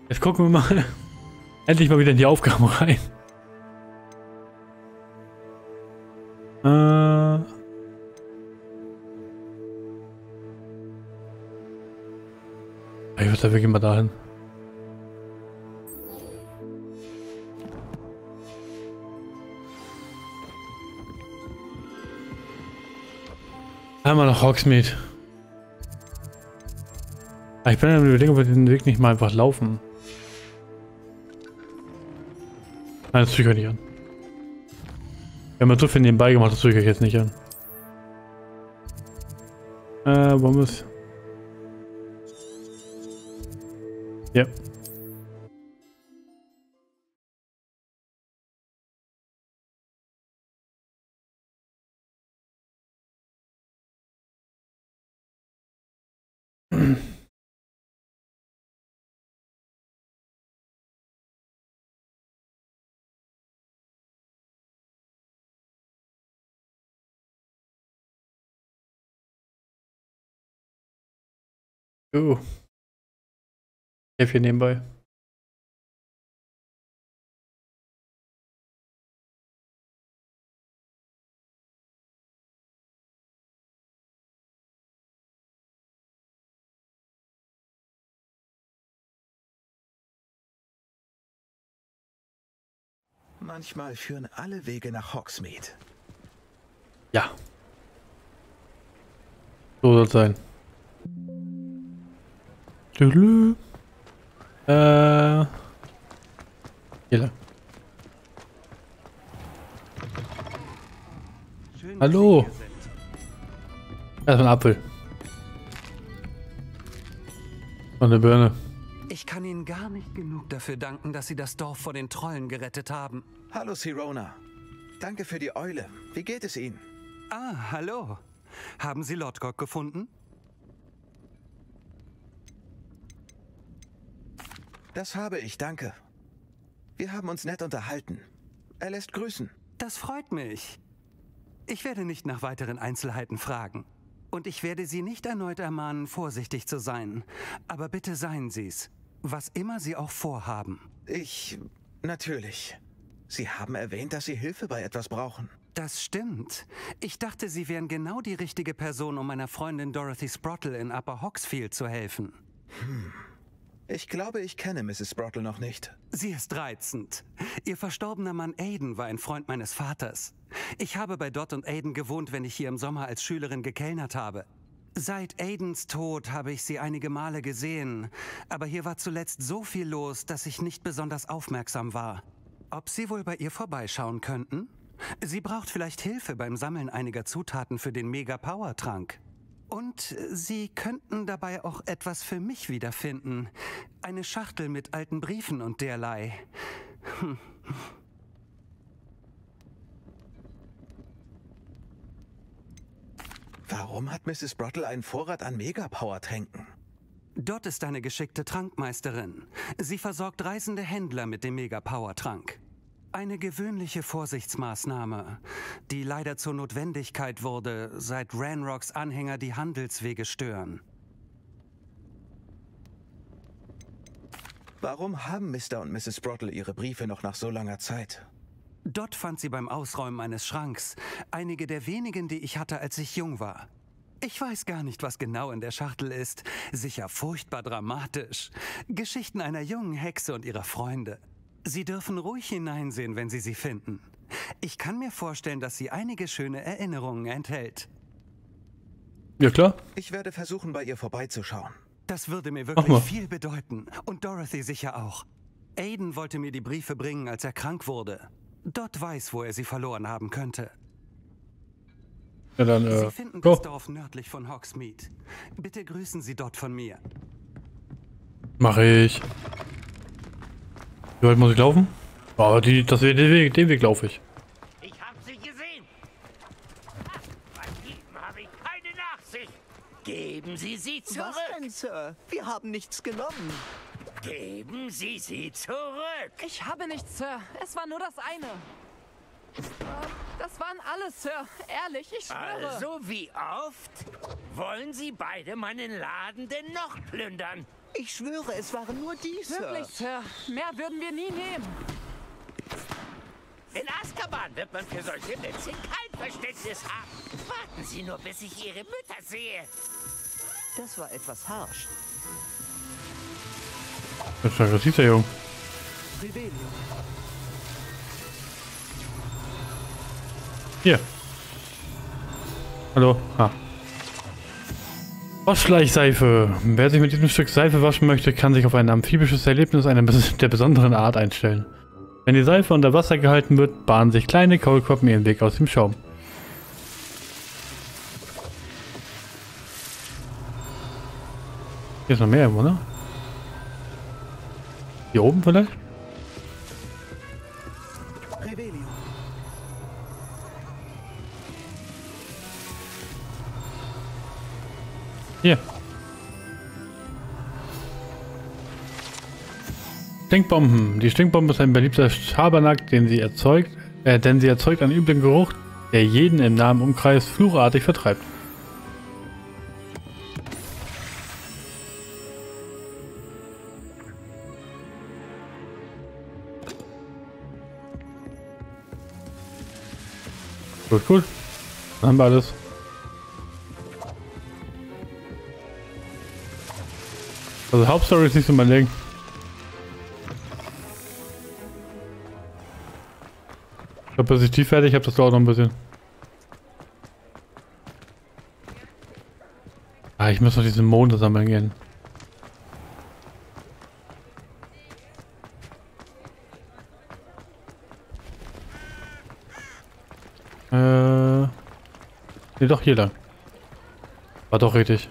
Jetzt gucken wir mal endlich mal wieder in die Aufgaben rein. Ich würde da wirklich mal dahin. Einmal nach Hogsmeade. Ich bin ja überlegen, ob wir den Weg nicht mal einfach laufen. Nein, das zögere ich nicht an. Wir haben ja so viel nebenbei gemacht, das zögere ich jetzt nicht an. Wollen wir es? Ja. Oh. Ich helfe hier nebenbei. Manchmal führen alle Wege nach Hogsmeade. Ja. So soll es sein. Hier lang. Hallo. Das ist ein Apfel. Und eine Birne. Ich kann Ihnen gar nicht genug dafür danken, dass Sie das Dorf vor den Trollen gerettet haben. Hallo, Sirona. Danke für die Eule. Wie geht es Ihnen? Ah, hallo. Haben Sie Lodgok gefunden? Das habe ich, danke. Wir haben uns nett unterhalten. Er lässt grüßen. Das freut mich. Ich werde nicht nach weiteren Einzelheiten fragen. Und ich werde Sie nicht erneut ermahnen, vorsichtig zu sein. Aber bitte seien Sie's. Was immer Sie auch vorhaben. Natürlich. Sie haben erwähnt, dass Sie Hilfe bei etwas brauchen. Das stimmt. Ich dachte, Sie wären genau die richtige Person, um meiner Freundin Dorothy Sprottle in Upper Hogsfield zu helfen. Ich glaube, ich kenne Mrs. Sprottle noch nicht. Sie ist reizend. Ihr verstorbener Mann Aiden war ein Freund meines Vaters. Ich habe bei Dot und Aiden gewohnt, wenn ich hier im Sommer als Schülerin gekellnert habe. Seit Aidens Tod habe ich sie einige Male gesehen, aber hier war zuletzt so viel los, dass ich nicht besonders aufmerksam war. Ob Sie wohl bei ihr vorbeischauen könnten? Sie braucht vielleicht Hilfe beim Sammeln einiger Zutaten für den Mega-Power-Trank. Und Sie könnten dabei auch etwas für mich wiederfinden. Eine Schachtel mit alten Briefen und derlei. Warum hat Mrs. Sprottle einen Vorrat an Mega-Power-Tränken? Dort ist eine geschickte Trankmeisterin. Sie versorgt reisende Händler mit dem Mega-Power-Trank. Eine gewöhnliche Vorsichtsmaßnahme, die leider zur Notwendigkeit wurde, seit Ranrocks Anhänger die Handelswege stören. Warum haben Mr. und Mrs. Sprottle ihre Briefe noch nach so langer Zeit? Dort fand sie beim Ausräumen eines Schranks einige der wenigen, die ich hatte, als ich jung war. Ich weiß gar nicht, was genau in der Schachtel ist. Sicher furchtbar dramatisch. Geschichten einer jungen Hexe und ihrer Freunde. Sie dürfen ruhig hineinsehen, wenn Sie sie finden. Ich kann mir vorstellen, dass sie einige schöne Erinnerungen enthält. Ja, klar. Ich werde versuchen, bei ihr vorbeizuschauen. Das würde mir wirklich viel bedeuten. Und Dorothy sicher auch. Aiden wollte mir die Briefe bringen, als er krank wurde. Dot weiß, wo er sie verloren haben könnte. Ja, dann, Sie finden das Dorf nördlich von Hogsmeade. Bitte grüßen Sie dort von mir. Mach ich. Wie weit muss ich laufen? Oh, den Weg laufe ich. Ich hab sie gesehen. Bei Dieben habe ich keine Nachsicht. Geben Sie sie zurück. Was denn, Sir? Wir haben nichts genommen. Geben Sie sie zurück. Ich habe nichts, Sir. Es war nur das eine. Das waren alle, Sir. Ehrlich, ich schwöre. Also wie oft wollen Sie beide meinen Laden denn noch plündern? Ich schwöre, es waren nur die, Sir. Wirklich, Sir. Mehr würden wir nie nehmen. In Azkaban wird man für solche Witze kein Verständnis haben. Warten Sie nur, bis ich Ihre Mütter sehe. Das war etwas harsch. Das ist aggressiv, der Junge. Rebellion. Hier. Hallo. Ah. Waschleichseife. Wer sich mit diesem Stück Seife waschen möchte, kann sich auf ein amphibisches Erlebnis der besonderen Art einstellen. Wenn die Seife unter Wasser gehalten wird, bahnen sich kleine Kaulquappen ihren Weg aus dem Schaum. Hier ist noch mehr irgendwo, ne? Hier oben vielleicht? Rebellion. Hier. Stinkbomben. Die Stinkbombe ist ein beliebter Schabernack, denn sie erzeugt einen üblen Geruch, der jeden im nahen Umkreis fluchartig vertreibt. Gut, gut. Dann haben wir alles. Also Hauptstory ist nicht so mein Ding. Ich glaube, bis ich die fertig habe, das dauert noch ein bisschen. Ah, ich muss noch diesen Monde sammeln gehen. Ne, doch hier lang. War doch richtig.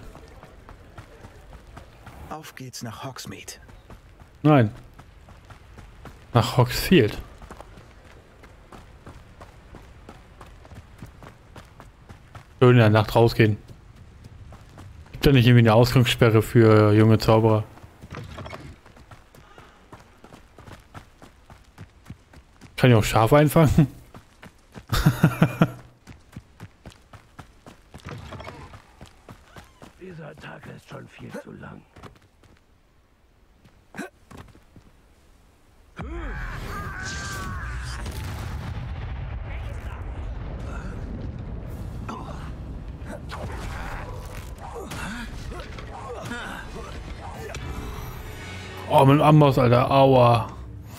Auf geht's nach Hogsmeade. Nein. Nach Hogsfield. Schön in der Nacht rausgehen. Gibt da nicht irgendwie eine Ausgangssperre für junge Zauberer? Kann ich auch Schafe einfangen? Dieser Tag ist schon viel zu lang. Oh, mit dem Amboss, Alter. Aua.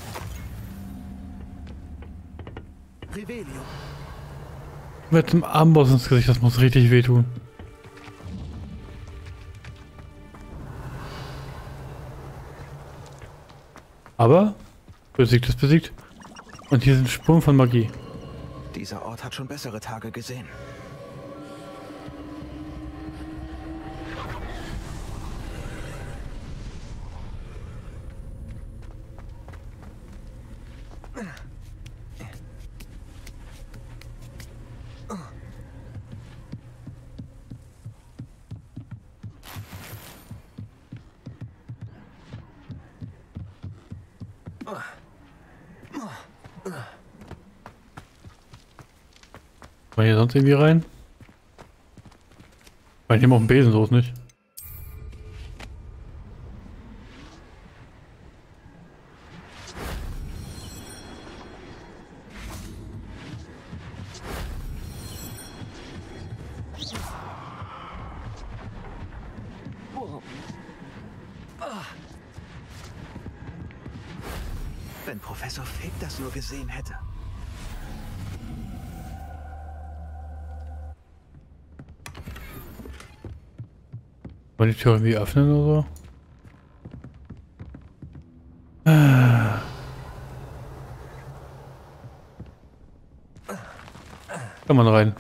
Rebellion. Mit dem Amboss ins Gesicht, das muss richtig wehtun. Aber besiegt ist besiegt. Und hier sind Spuren von Magie. Dieser Ort hat schon bessere Tage gesehen. War hier sonst irgendwie rein? Weil hier auf dem Besen, so ist nicht. Wenn Professor Fig das nur gesehen hätte. Wollen die Tür irgendwie öffnen oder so? Kann man rein.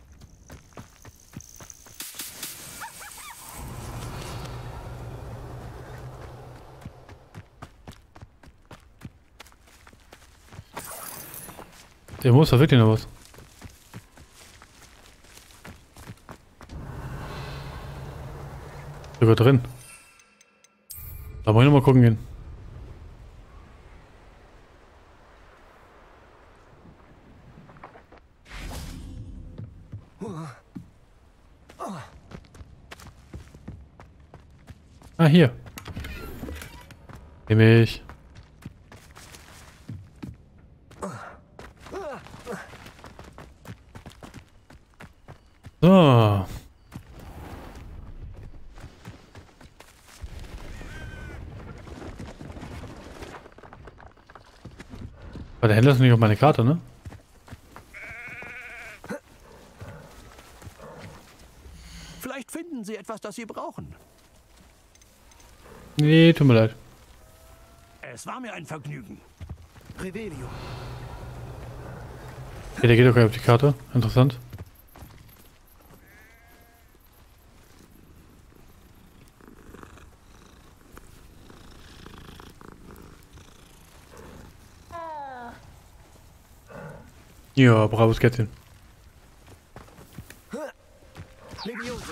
Der muss da wirklich noch was. Sogar drin. Da wollen wir noch mal gucken gehen. Ah, hier. Nehme ich. So. Aber der Händler ist nicht auf meine Karte, ne? Vielleicht finden Sie etwas, das Sie brauchen. Nee, tut mir leid. Es war mir ein Vergnügen. Revelio. Okay, der geht doch gar nicht auf die Karte. Interessant. Ja, bravos Kätzchen. Levioso.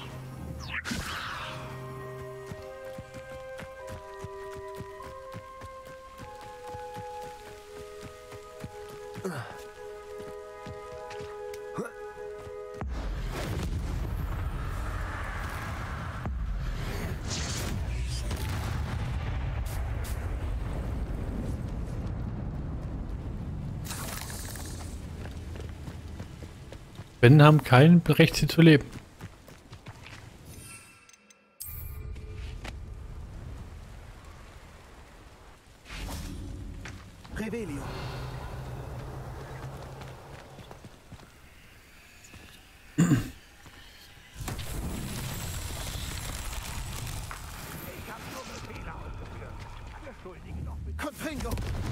Wenn haben kein Recht, sie zu leben. Revelio. Confringo.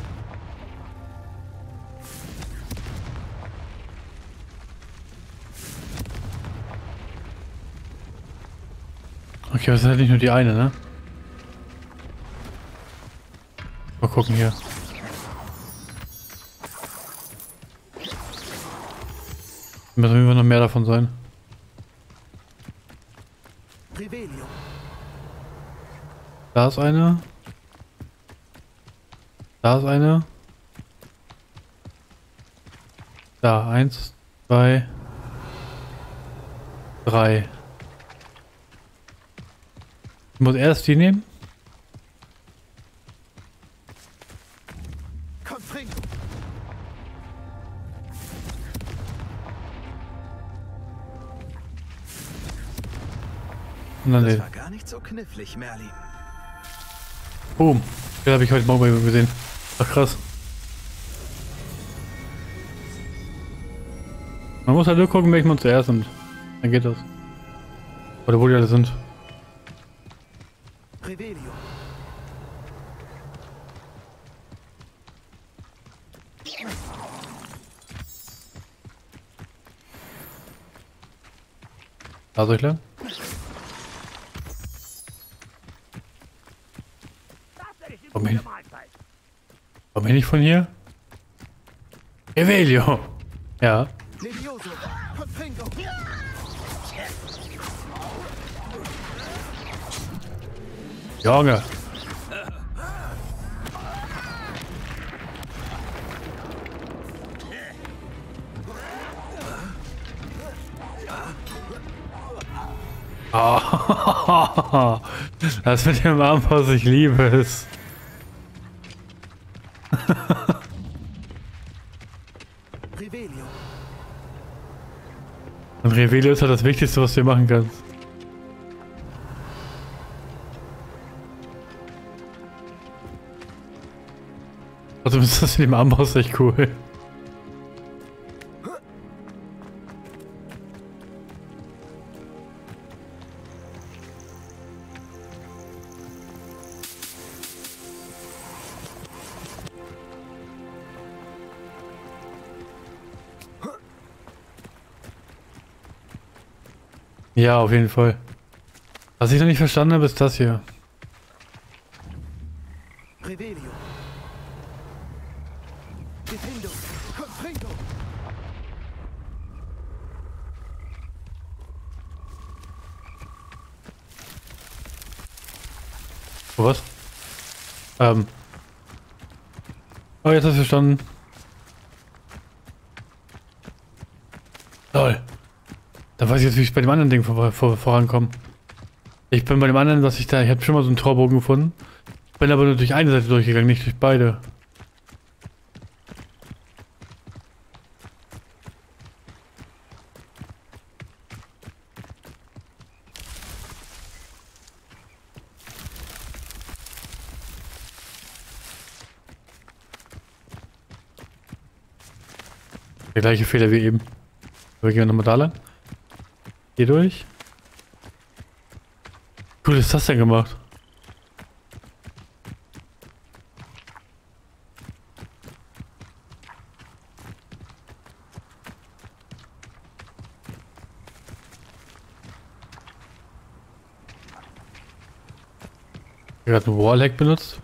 Okay, das ist halt nicht nur die eine, ne? Mal gucken hier. Müssen immer noch mehr davon sein. Revelio. Da ist eine. Da ist eine. Da, 1, 2, 3. Ich muss erst die nehmen. Confringo. Und dann Das den. war gar nicht so knifflig, Merlin. Boom. Den habe ich heute Morgen bei ihm gesehen. Ach krass. Man muss halt nur gucken, welche man zuerst nimmt. Dann geht das. Oder wo die alle sind. Revelio. Da soll ich lang? Warum hin? Warum bin ich von hier? Revelio! Ja. Levioso. Confringo. Junge! Oh, das mit dem Armhaus, ich liebe es. Revelio. Und Revelio ist halt das Wichtigste, was du hier machen kannst. Also ist das mit dem Armhaus echt cool. Ja, auf jeden Fall. Was ich noch nicht verstanden habe, ist das hier. Revelio. Defendo. Confringo. Oh, was? Oh, jetzt hast du verstanden. Lol. Da weiß ich jetzt, wie ich bei dem anderen Ding vorankomme. Ich bin bei dem anderen, was ich da... Ich habe schon mal so einen Torbogen gefunden. Bin aber nur durch eine Seite durchgegangen, nicht durch beide. Der gleiche Fehler wie eben. Wir gehen nochmal da lang. Hier durch. Cool ist das denn gemacht? Ich habe gerade einen Wallhack benutzt.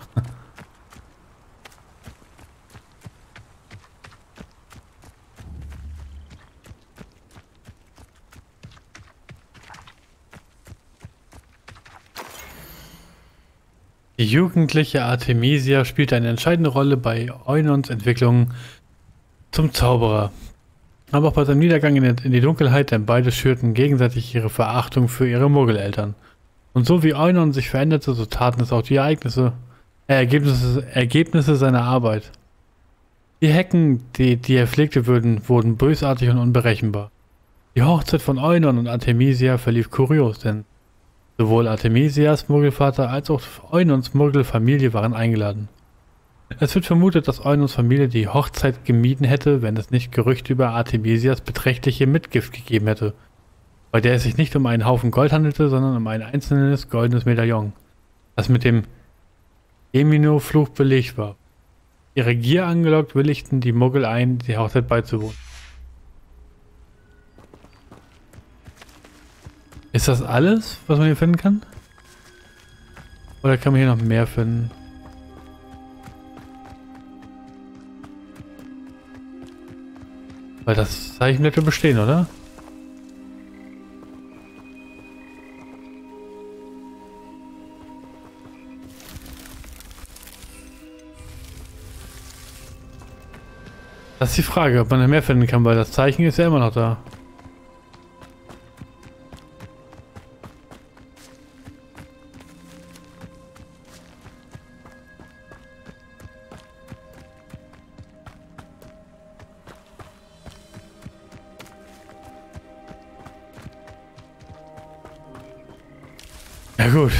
Die jugendliche Artemisia spielte eine entscheidende Rolle bei Eunons Entwicklung zum Zauberer. Aber auch bei seinem Niedergang in die Dunkelheit, denn beide schürten gegenseitig ihre Verachtung für ihre Muggeleltern. Und so wie Eunon sich veränderte, so taten es auch die Ergebnisse seiner Arbeit. Die Hecken, die er pflegte, wurden bösartig und unberechenbar. Die Hochzeit von Eunon und Artemisia verlief kurios, denn sowohl Artemisias Muggelvater als auch Eunons Muggelfamilie waren eingeladen. Es wird vermutet, dass Eunons Familie die Hochzeit gemieden hätte, wenn es nicht Gerüchte über Artemisias beträchtliche Mitgift gegeben hätte, bei der es sich nicht um einen Haufen Gold handelte, sondern um ein einzelnes goldenes Medaillon, das mit dem Emino-Fluch belegt war. Ihre Gier angelockt, willigten die Muggel ein, die Hochzeit beizuwohnen. Ist das alles, was man hier finden kann? Oder kann man hier noch mehr finden? Weil das Zeichen bleibt ja bestehen, oder? Das ist die Frage, ob man noch mehr finden kann, weil das Zeichen ist ja immer noch da. Ja gut.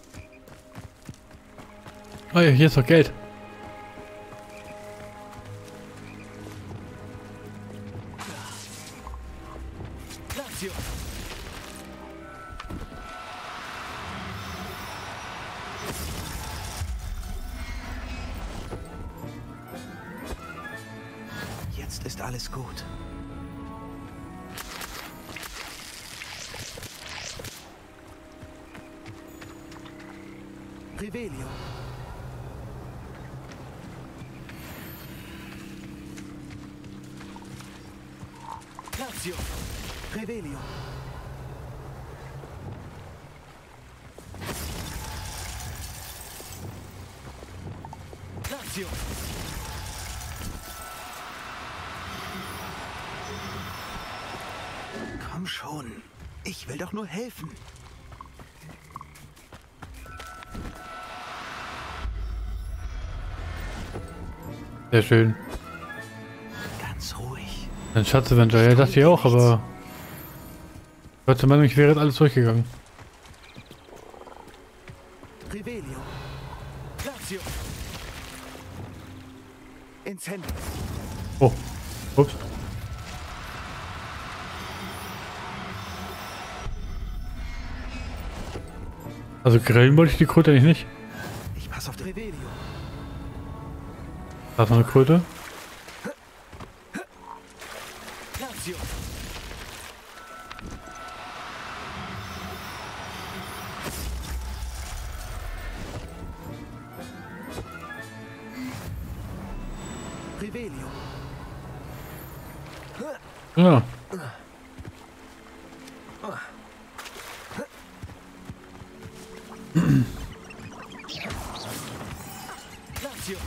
Oh ja, hier ist noch Geld. Jetzt ist alles gut. Revelio. Lazio. Revelio. Lazio. Komm schon. Ich will doch nur helfen. Sehr schön. Ganz ruhig. Ein Schatz-Avenger, ja, dachte ich auch, aber ich war der Meinung, ich wäre jetzt alles durchgegangen. Revelio. Lazio. Incendio. Oh, ups. Also grillen wollte ich die Kröte eigentlich nicht. Ich passe auf Revelio. Da ist noch eine Kröte. Lazio. Revelio. Ja. Lazio.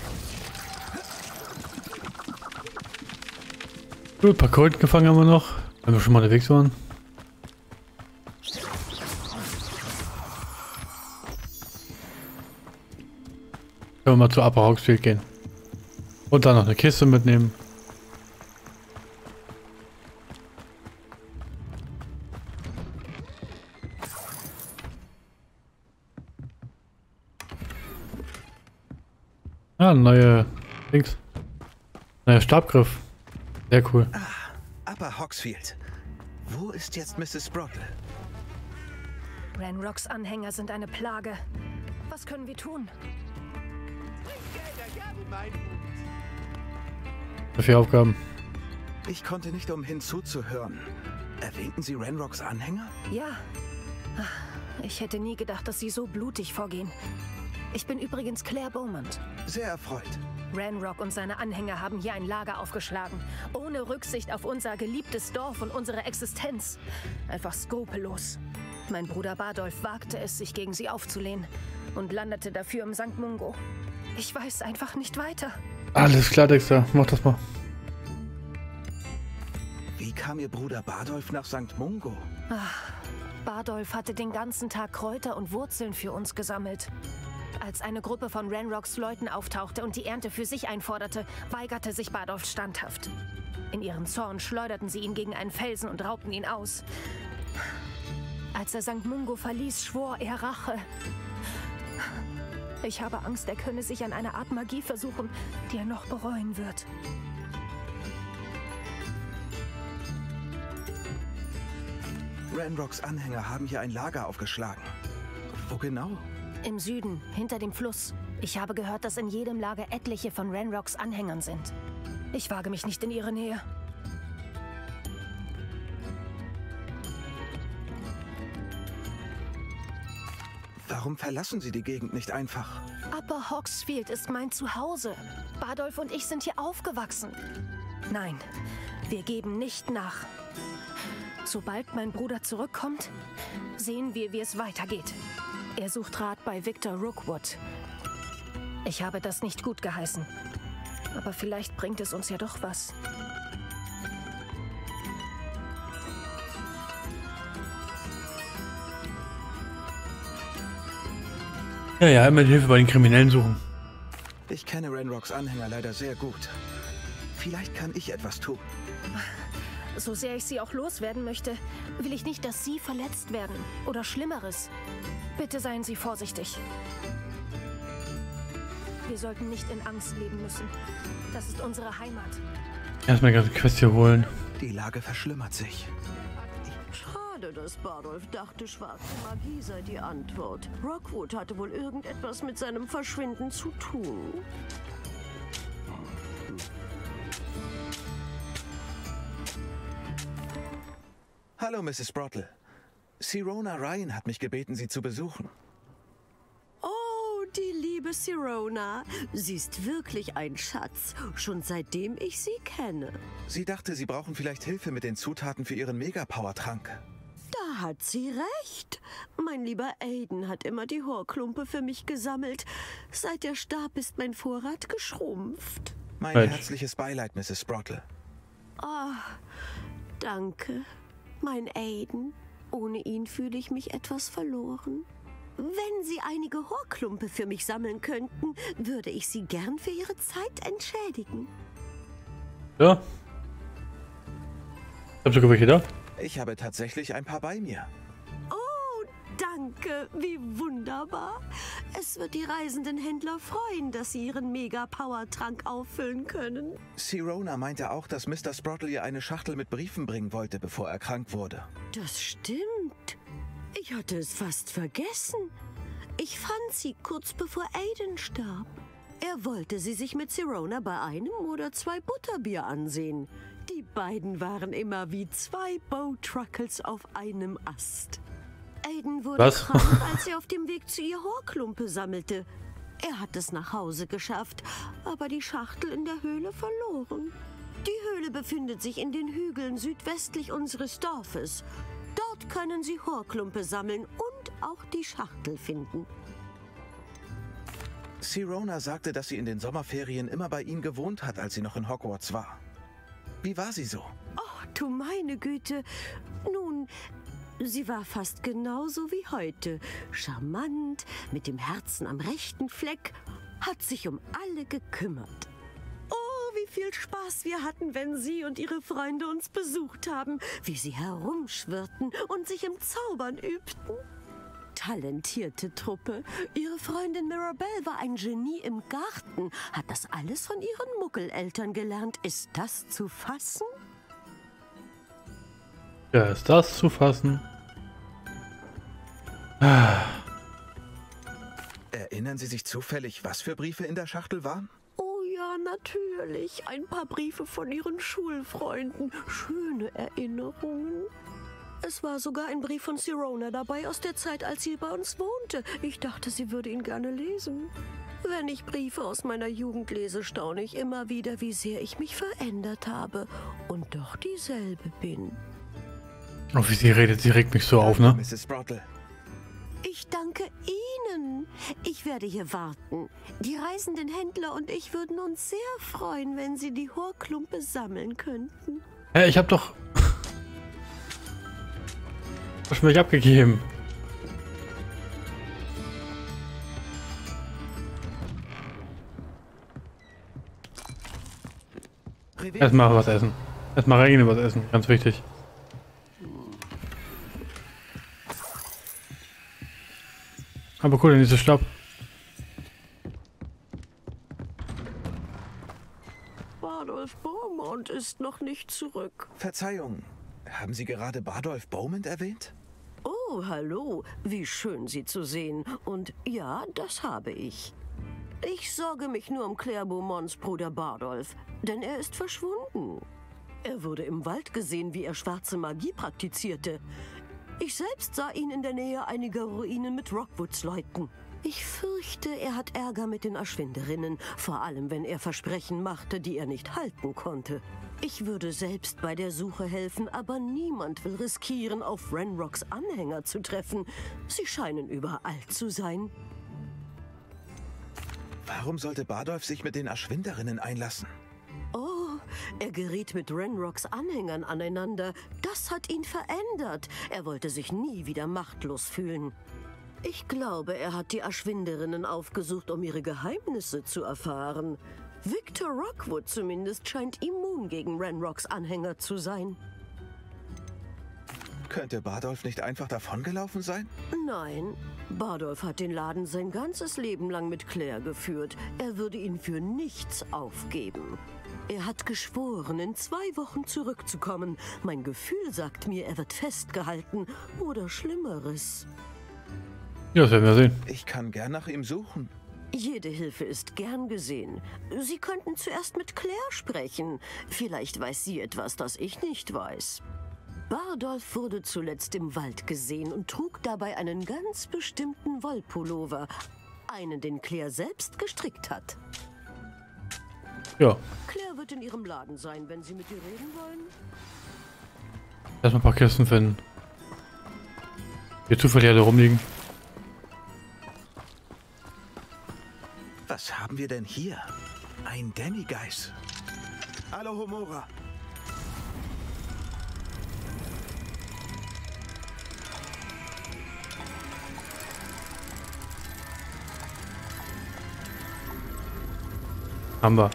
Gut, ein paar Kröten gefangen haben wir noch, wenn wir schon mal unterwegs waren. Können wir mal zu Upper Hogsfield gehen. Und dann noch eine Kiste mitnehmen. Ah, neue Dings. Neuer Stabgriff. Sehr cool. Upper Hogsfield. Wo ist jetzt Mrs. Sprottle? Ranrocks Anhänger sind eine Plage. Was können wir tun? So viele Aufgaben. Ich konnte nicht umhin zuzuhören. Erwähnten Sie Ranrocks Anhänger? Ja. Ich hätte nie gedacht, dass sie so blutig vorgehen. Ich bin übrigens Claire Beaumont. Sehr erfreut. Ranrock und seine Anhänger haben hier ein Lager aufgeschlagen. Ohne Rücksicht auf unser geliebtes Dorf und unsere Existenz. Einfach skrupellos. Mein Bruder Bardolph wagte es, sich gegen sie aufzulehnen. Und landete dafür im St. Mungo. Ich weiß einfach nicht weiter. Alles klar, Dexter. Mach das mal. Wie kam Ihr Bruder Bardolph nach St. Mungo? Bardolph hatte den ganzen Tag Kräuter und Wurzeln für uns gesammelt. Als eine Gruppe von Ranrocks Leuten auftauchte und die Ernte für sich einforderte, weigerte sich Bardolph standhaft. In ihrem Zorn schleuderten sie ihn gegen einen Felsen und raubten ihn aus. Als er St. Mungo verließ, schwor er Rache. Ich habe Angst, er könne sich an einer Art Magie versuchen, die er noch bereuen wird. Ranrocks Anhänger haben hier ein Lager aufgeschlagen. Wo genau? Im Süden, hinter dem Fluss. Ich habe gehört, dass in jedem Lager etliche von Ranrocks Anhängern sind. Ich wage mich nicht in ihre Nähe. Warum verlassen Sie die Gegend nicht einfach? Upper Hogsfield ist mein Zuhause. Bardolph und ich sind hier aufgewachsen. Nein, wir geben nicht nach. Sobald mein Bruder zurückkommt, sehen wir, wie es weitergeht. Er sucht Rat bei Victor Rookwood. Ich habe das nicht gut geheißen. Aber vielleicht bringt es uns ja doch was. Ja, immer Hilfe bei den Kriminellen suchen. Ich kenne Ranrocks Anhänger leider sehr gut. Vielleicht kann ich etwas tun. So sehr ich sie auch loswerden möchte, will ich nicht, dass Sie verletzt werden. Oder Schlimmeres. Bitte seien Sie vorsichtig. Wir sollten nicht in Angst leben müssen. Das ist unsere Heimat. Erstmal die ganze Quest hier holen. Die Lage verschlimmert sich. Schade, dass Bardolph dachte, schwarze Magie sei die Antwort. Rookwood hatte wohl irgendetwas mit seinem Verschwinden zu tun. Hallo, Mrs. Sprottle. Sirona Ryan hat mich gebeten, Sie zu besuchen. Oh, die liebe Sirona. Sie ist wirklich ein Schatz, schon seitdem ich sie kenne. Sie dachte, Sie brauchen vielleicht Hilfe mit den Zutaten für Ihren Megapower-Trank. Da hat sie recht. Mein lieber Aiden hat immer die Horklumpe für mich gesammelt. Seit er starb, ist mein Vorrat geschrumpft. Mein herzliches Beileid, Mrs. Sprottle. Danke, mein Aiden. Ohne ihn fühle ich mich etwas verloren. Wenn Sie einige Horklumpe für mich sammeln könnten, würde ich Sie gern für Ihre Zeit entschädigen. Ja. Habt ihr welche da? Ich habe tatsächlich ein paar bei mir. Oh, danke. Wie wunderbar. Es wird die reisenden Händler freuen, dass sie ihren Mega-Power-Trank auffüllen können. Sirona meinte auch, dass Mr. Sprottle ihr eine Schachtel mit Briefen bringen wollte, bevor er krank wurde. Das stimmt. Ich hatte es fast vergessen. Ich fand sie kurz bevor Aiden starb. Er wollte sie sich mit Sirona bei einem oder zwei Butterbier ansehen. Die beiden waren immer wie zwei Bowtruckles auf einem Ast. Aiden wurde krank, als er auf dem Weg zu ihr Horklumpe sammelte. Er hat es nach Hause geschafft, aber die Schachtel in der Höhle verloren. Die Höhle befindet sich in den Hügeln südwestlich unseres Dorfes. Dort können Sie Horklumpe sammeln und auch die Schachtel finden. Sirona sagte, dass sie in den Sommerferien immer bei ihm gewohnt hat, als sie noch in Hogwarts war. Wie war sie so? Oh, du meine Güte. Nun, sie war fast genauso wie heute. Charmant, mit dem Herzen am rechten Fleck hat sich um alle gekümmert. Oh, wie viel Spaß wir hatten, wenn Sie und Ihre Freunde uns besucht haben, wie Sie herumschwirrten und sich im Zaubern übten. Talentierte Truppe. Ihre Freundin Mirabelle war ein Genie im Garten, hat das alles von ihren Muggeleltern gelernt. Ist das zu fassen? Ja, ist das zu fassen? Erinnern Sie sich zufällig, was für Briefe in der Schachtel waren? Oh ja, natürlich. Ein paar Briefe von Ihren Schulfreunden. Schöne Erinnerungen. Es war sogar ein Brief von Sirona dabei aus der Zeit, als sie bei uns wohnte. Ich dachte, sie würde ihn gerne lesen. Wenn ich Briefe aus meiner Jugend lese, staune ich immer wieder, wie sehr ich mich verändert habe und doch dieselbe bin. Oh, wie sie redet, sie regt mich so auf, ne? Mrs. Sprottle. Ich danke Ihnen. Ich werde hier warten. Die reisenden Händler und ich würden uns sehr freuen, wenn Sie die Horklumpe sammeln könnten. Hä, ich hab doch... Hast du mich abgegeben? Erstmal was essen. Erstmal reingehen und was essen. Ganz wichtig. Aber cool, der nächste Stopp. Bardolph Beaumont ist noch nicht zurück. Verzeihung, haben Sie gerade Bardolph Beaumont erwähnt? Oh, hallo. Wie schön, Sie zu sehen. Und ja, das habe ich. Ich sorge mich nur um Claire Beaumonts Bruder Bardolph, denn er ist verschwunden. Er wurde im Wald gesehen, wie er schwarze Magie praktizierte. Ich selbst sah ihn in der Nähe einiger Ruinen mit Rockwoods-Leuten. Ich fürchte, er hat Ärger mit den Aschwinderinnen, vor allem wenn er Versprechen machte, die er nicht halten konnte. Ich würde selbst bei der Suche helfen, aber niemand will riskieren, auf Ranrocks Anhänger zu treffen. Sie scheinen überall zu sein. Warum sollte Bardolph sich mit den Aschwinderinnen einlassen? Oh, er geriet mit Ranrocks Anhängern aneinander. Das hat ihn verändert. Er wollte sich nie wieder machtlos fühlen. Ich glaube, er hat die Aschwinderinnen aufgesucht, um ihre Geheimnisse zu erfahren. Victor Rockwood zumindest scheint immun gegen Ranrocks Anhänger zu sein. Könnte Bardolph nicht einfach davongelaufen sein? Nein, Bardolph hat den Laden sein ganzes Leben lang mit Claire geführt. Er würde ihn für nichts aufgeben. Er hat geschworen, in 2 Wochen zurückzukommen. Mein Gefühl sagt mir, er wird festgehalten oder Schlimmeres. Ja, das werden wir sehen. Ich kann gern nach ihm suchen. Jede Hilfe ist gern gesehen. Sie könnten zuerst mit Claire sprechen. Vielleicht weiß sie etwas, das ich nicht weiß. Bardolph wurde zuletzt im Wald gesehen und trug dabei einen ganz bestimmten Wollpullover. Einen, den Claire selbst gestrickt hat. Ja. Claire wird in ihrem Laden sein, wenn Sie mit ihr reden wollen. Erstmal ein paar Kisten finden. Hier zufällig alle rumliegen. Was haben wir denn hier? Ein Demigeist. Hallo, Homora. Haben wir.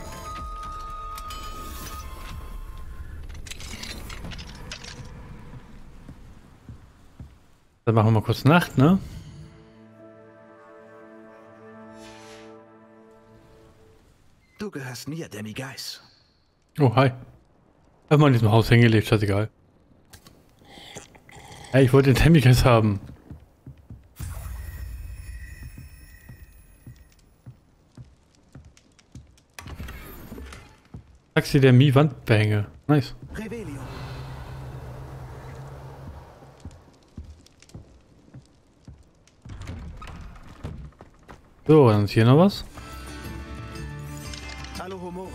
Dann machen wir mal kurz Nacht, ne? Du gehörst mir, Demigeist. Oh, hi. Hab mal in diesem Haus hängen gelebt, scheißegal. Hey, ich wollte den Demigeist haben. Taxi der Mi-Wandbehänge. Nice. Revelio. So, dann ist hier noch was. Hallo, Homora.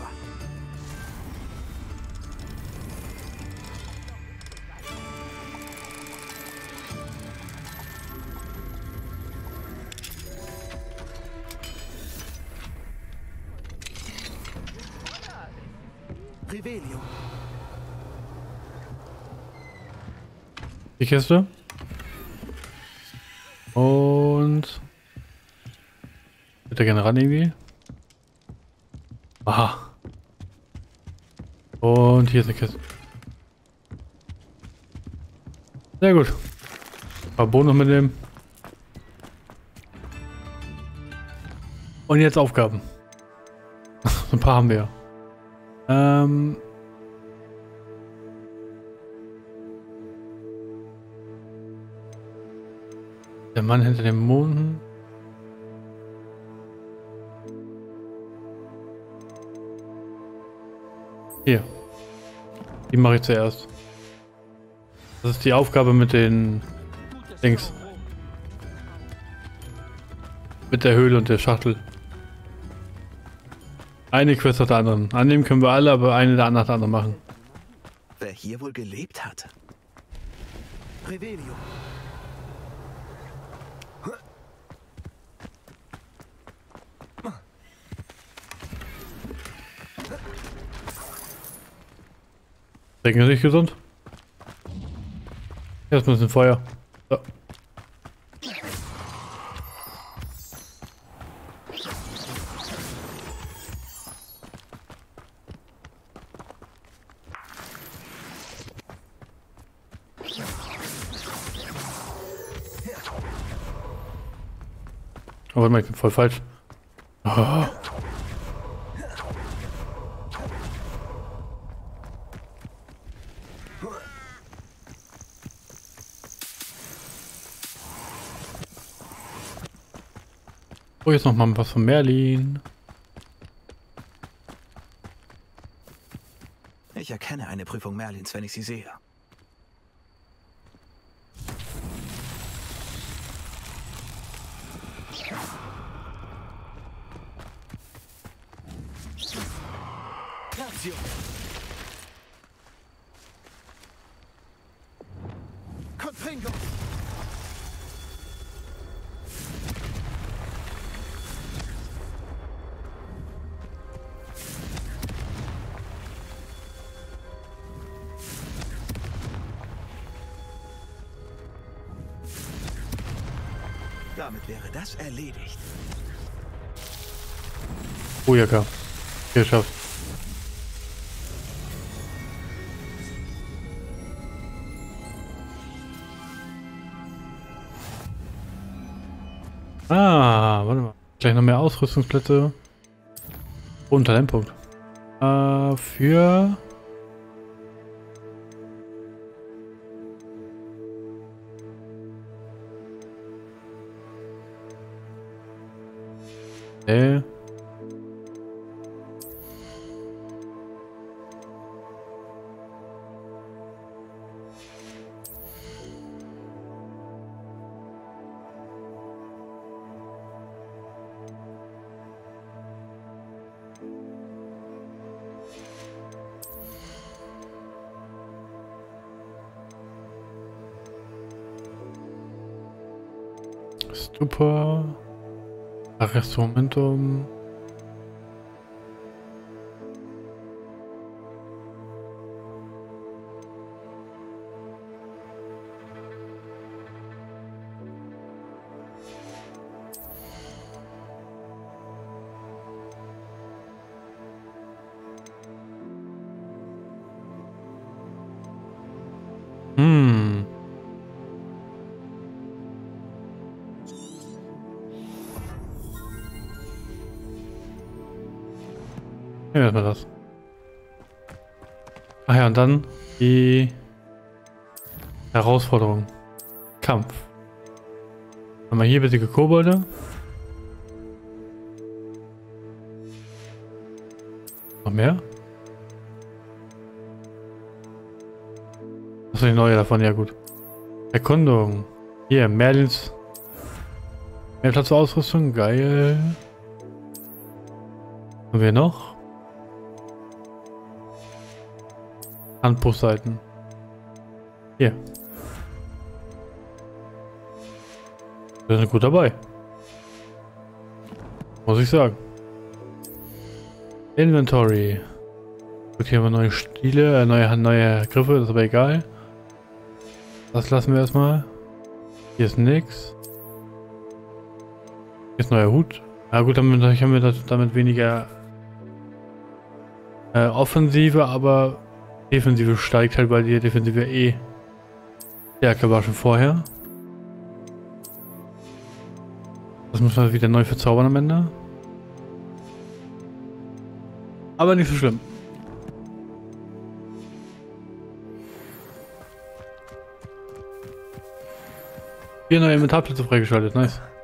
Revelio. Die Kiste. Und... Wird der gerne ran irgendwie? Aha. Und hier ist eine Kiste. Sehr gut. Ein paar Bonus mitnehmen. Und jetzt Aufgaben. So ein paar haben wir. Der Mann hinter dem Mond. Hier. Die mache ich zuerst. Das ist die Aufgabe mit den Dings. Mit der Höhle und der Schachtel. Eine Quest nach der anderen. Annehmen können wir alle, aber eine nach der anderen machen. Wer hier wohl gelebt hat? Revelio. Trinken Sie sich gesund? Jetzt ein bisschen Feuer. So. Oh, warte mal, ich bin voll falsch. Oh. Oh, jetzt noch mal was von Merlin. Ich erkenne eine Prüfung Merlins, wenn ich sie sehe. Grazio. Confringo. Damit wäre das erledigt. Oh ja, klar. Geschafft. Ah, warte mal. Gleich noch mehr Ausrüstungsplätze. Und Talentpunkt. Für... Stupa. Arresto Momentum. Ja, erstmal das. Ach ja, und dann die Herausforderung. Kampf. Haben wir hier bitte Kobolde. Noch mehr? Achso, die neue davon, ja gut. Erkundung. Hier, Merlins. Mehr Platz zur Ausrüstung, geil. Haben wir noch? Handbuchseiten. Hier. Wir sind gut dabei. Muss ich sagen. Inventory. Gut, hier haben wir neue Stile, neue Griffe, das ist aber egal. Das lassen wir erstmal. Hier ist nix. Hier ist neuer Hut. Ja gut, damit haben wir damit weniger Offensive, aber Defensive steigt halt, weil die Defensive eh stärker war schon vorher. Das muss man wieder neu verzaubern am Ende. Aber nicht so schlimm. 4 neue Inventarplätze freigeschaltet, nice.